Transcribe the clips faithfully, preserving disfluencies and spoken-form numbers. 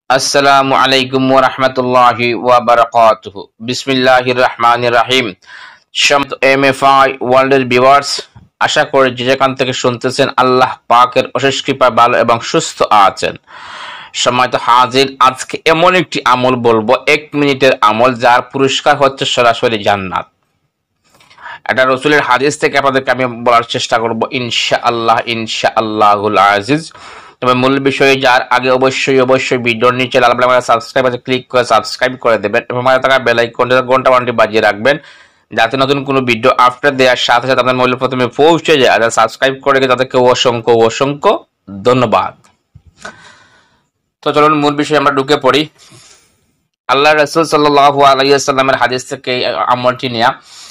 আসসালামু আলাইকুম ওয়া রাহমাতুল্লাহি ওয়া বারাকাতুহু। বিসমিল্লাহির রহমানির রহিম। সম্মানিত এমএফআই ওয়ার্ল্ডের ভিউয়ার্স, আশা করি যে যেখান থেকে শুনতেছেন আল্লাহ পাকের অশেষ কৃপায় ভালো এবং সুস্থ আছেন। সম্মানিত হাজির, আজকে এমন একটি আমল বলবো, এক মিনিটের আমল, যার পুরস্কার হচ্ছে সরাসরি জান্নাত। এটা রসুলের হাদিস থেকে আপনাদেরকে আমি বলার চেষ্টা করব ইনশাআল্লাহ ইনশাআল্লাহুল আজিজ। তবে মূল বিষয়ে যার আগে অবশ্যই অবশ্যই ভিডিওর নিচে লাল বাটনে সাবস্ক্রাইব আছে, ক্লিক করে সাবস্ক্রাইব করে দেবেন এবং মাঝে থাকা বেল আইকনটা ঘন্টা বাটনটি বাজিয়ে রাখবেন, যাতে নতুন কোনো ভিডিও আপলোড দেওয়ার সাথে সাথে আপনার মোবাইলে প্রথমে পৌঁছে যায়। আর সাবস্ক্রাইব করে গিয়ে তাদেরকে অসংখ্য অসংখ্য ধন্যবাদ। তো চলুন মূল বিষয়ে আমরা ঢুকে পড়ি। আল্লাহ রাসূল সাল্লাল্লাহু আলাইহি ওয়াসাল্লামের হাদিস থেকে আমলটি নেয়া,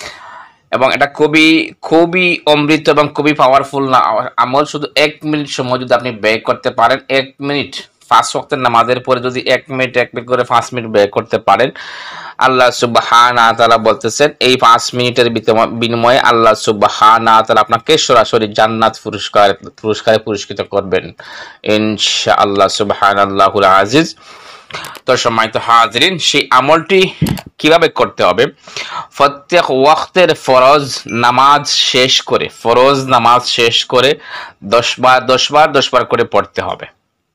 এবং এটা খুবই খুবই অমৃত এবং খুবই পাওয়ারফুল না আমল। শুধু এক মিনিট সময় যদি আপনি ব্যয় করতে পারেন, এক মিনিট পাঁচ ওয়াক্তের নামাজের পরে যদি এক মিনিট এক মিনিট করে পাঁচ মিনিট ব্যয় করতে পারেন, আল্লাহ সুবহানাহু ওয়া তাআলা বলতেছেন এই পাঁচ মিনিটের বিনিময়ে আল্লাহ সুবহানাহু ওয়া তাআলা আপনাকে সরাসরি জান্নাত পুরস্কার পুরস্কারে পুরস্কৃত করবেন ইনশাআল্লাহ সুবহানাল্লাহুল আজিজ। তো সম্মানিত হাজিরিন, সেই আমলটি কিভাবে করতে হবে? প্রত্যেক ওয়াক্তের ফরজ নামাজ শেষ করে ফরজ নামাজ শেষ করে দশ বার দশ বার দশ বার করে পড়তে হবে।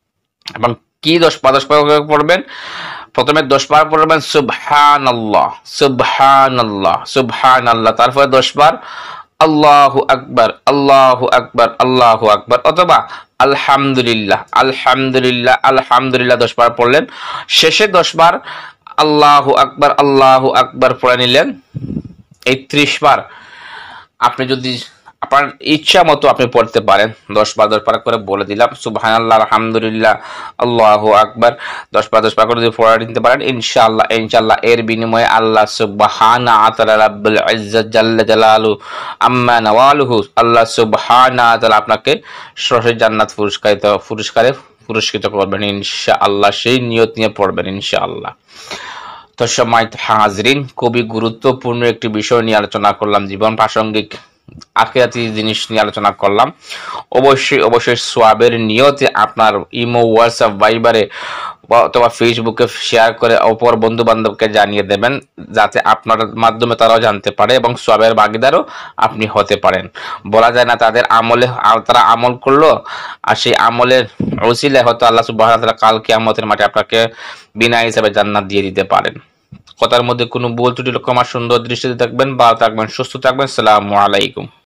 এবং কি দশ বার দশ বার করে পড়বেন? প্রথমে দশ বার পড়বেন সুবহানাল্লাহ সুবহানাল্লাহ সুবহানাল্লাহ, তারপরে দশ বার আল্লাহু আকবার আল্লাহু আকবার আল্লাহু আকবার, অথবা আলহামদুলিল্লাহ আলহামদুলিল্লাহ আলহামদুলিল্লাহ দশ বার পড়লেন। শেষে দশ বার আল্লাহু আকবার আল্লাহু আকবার পড়ে নিলেন। এই ত্রিশ বার আপনি যদি আপনার ইচ্ছা মতো আপনি পড়তে পারেন। দশ বার দশ বার করে বলে দিলাম সুবহানাল্লাহ আলহামদুলিল্লাহ আল্লাহু আকবার, দশ বার দশ বার করে যদি পড়ে নিতে পারেন ইনশাআল্লাহ ইনশাআল্লাহ এর বিনিময়ে আল্লাহ সুবহানাহু ওয়া তাআলা রাব্বুল ইজ্জত জাল্লা জালালু আম্মা নাওয়ালুহু, আল্লাহ সুবহানাহু ওয়া তাআলা আপনাকে সরাসরি জান্নাত পুরস্কারিত পুরস্কারে পুরস্কৃত করবেন ইনশাআল্লাহ। সেই নিয়ত নিয়ে পড়বেন ইনশাআল্লাহ। তো সম্মানিত হাজিরিন, খুবই গুরুত্বপূর্ণ একটি বিষয় নিয়ে আলোচনা করলাম, জীবন প্রাসঙ্গিক আখিরাতি জিনিস নিয়ে আলোচনা করলাম। অবশ্যই অবশ্যই সওয়াবের নিয়তে আপনার ইমো, হোয়াটসঅ্যাপ, ভাইবারে অথবা ফেসবুকে শেয়ার করে অপর বন্ধু বান্ধবকে জানিয়ে দেবেন, যাতে আপনার মাধ্যমে তারাও জানতে পারে এবং সওয়াবের ভাগীদারও আপনি হতে পারেন। বলা যায় না তাদের আমলে তারা আমল করলো, আর সেই আমলের ওসিলায় হয়তো আল্লাহ সুবহানাহু ওয়া তাআলা কাল কিয়ামতের মাঠে আপনাকে বিনা হিসাবে জান্নাত দিয়ে দিতে পারেন। কথার মধ্যে কোনো ভুল ত্রুটি ক্ষমা সুন্দর দৃষ্টিতে থাকবেন, ভালো থাকবেন, সুস্থ থাকবেন। আসসালামু আলাইকুম।